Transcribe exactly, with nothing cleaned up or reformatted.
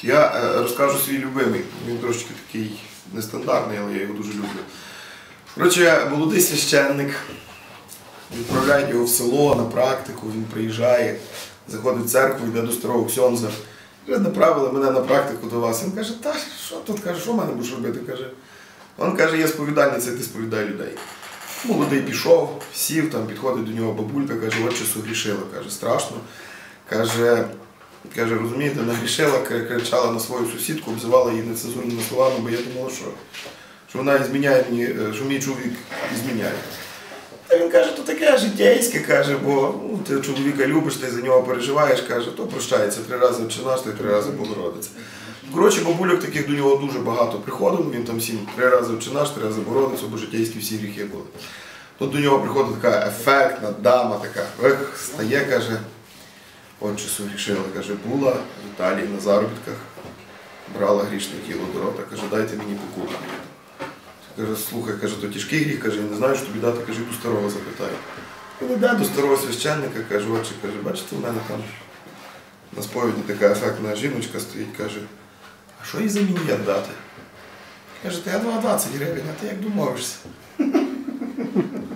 Я е, розкажу свій любимий, він трошки такий нестандартний, але я його дуже люблю. Коротше, молодий священник, відправляють його в село на практику, він приїжджає, заходить в церкву, йде до старого ксьондза. Каже, направили мене на практику до вас. Він каже, та що тут, каже, що в мене будеш робити? Каже, він каже, є сповідальниця, ти сповідай людей. Молодий пішов, сів, там підходить до нього бабулька, каже, отче согрішила, каже, страшно. Каже, каже, розумієте, нагрішила, кричала на свою сусідку, обзивала її нецензурними словами, бо я думала, що, що вона зміняє мені, що мій чоловік зміняє. Та він каже, то таке життєйське, каже, бо ну, ти чоловіка любиш, ти за нього переживаєш, каже, то прощається, три рази Отче наш, ти три рази Богородиця. Коротше, бабульок таких до нього дуже багато приходило, він там всім три рази Отче наш, три рази Богородицю, бо життєйські всі гріхи були. Тут до нього приходить така ефектна дама, така, ех, стає, каже, отче согрішила, каже, була в Італії на заробітках, брала грішне тіло до рота, каже, дайте мені покуту. Каже, слухай, каже, то тяжкий гріх, каже, я не знаю, що тобі дати, каже, до старого запитаю. Він йде до старого священника, каже, отче, каже, бачите, в мене там на сповіді така ефектна жіночка стоїть, каже, а що їй за мін'єт дати? Каже, та я двадцять гривень, а ти як домовишся?